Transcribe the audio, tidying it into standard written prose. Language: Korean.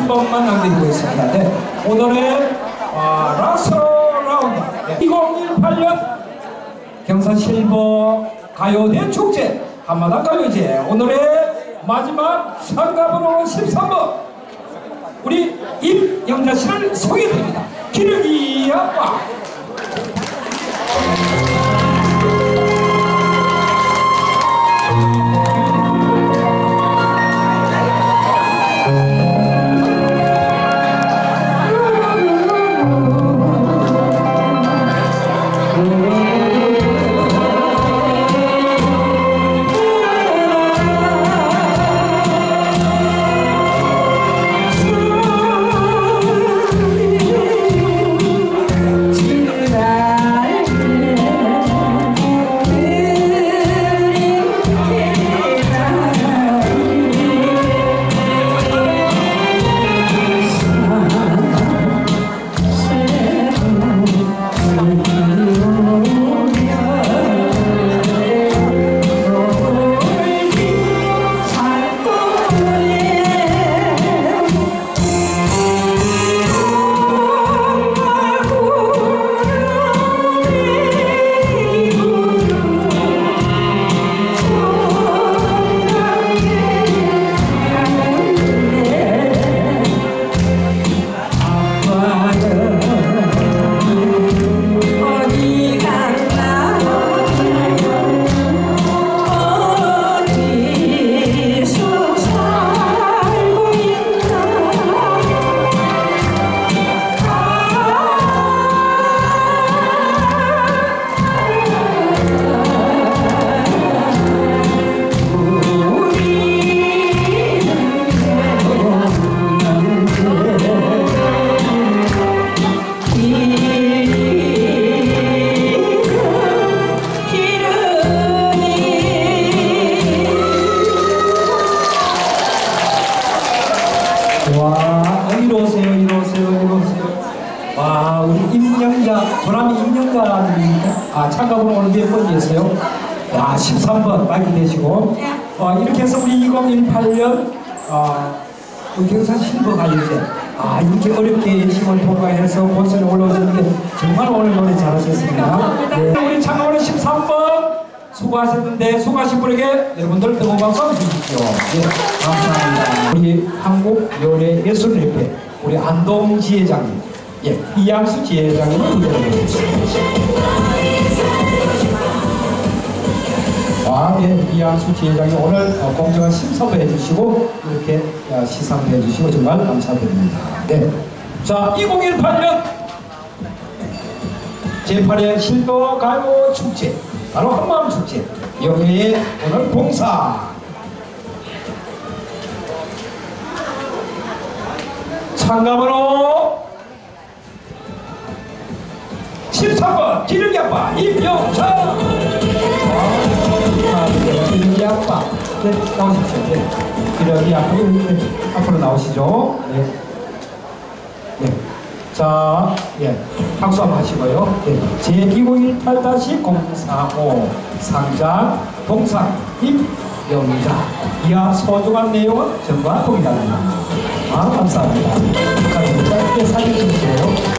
10번만 남겨두고 있습니다. 네. 오늘의 라스트 라운드 2018년 경산 실버 가요대 축제 한마당 가요제 오늘의 마지막 참가번호 13번 우리 임영자 씨를 소개드립니다. 기러기 아빠. 와, 이러세요. 와, 우리 임영자, 조남이 임영자입니까? 참가번호 오늘 몇 번이었어요? 야, 13번 마이크 내시고. 이렇게 해서 우리 2018년, 경산 실버 가요제. 이렇게 어렵게 예심을 통과해서 본선에 올라오셨는데, 정말 오늘 노래 잘하셨습니다. 네. 우리 참가번호 13번 수고하셨는데, 수고하신 분에게 여러분들 뜨거운 박수 한번 주십시오. 네, 감사합니다. 우리 한국요리예술협회 우리 안동 지회장님, 예, 이양수 지회장님을 부탁드립니다. 네, 이양수 지회장님 오늘 공정한 심사도 해주시고 이렇게 시상도 해주시고 정말 감사드립니다. 네, 자, 2018년 제8회 실버 가요 축제 바로 한마음 축제 여기에 오늘 봉사 참가번호 13번 기러기 아빠 임영자. 기러기 아빠, 네, 나오십시오. 네, 기러기 아빠, 네, 앞으로 나오시죠. 네, 네. 자, 예, 박수 한번 하시고요. 네, 제201-045 상장 동상 임영자 이하 소중한 내용은 전과 동일합니다. 감사합니다. 짧게 사진 주세요.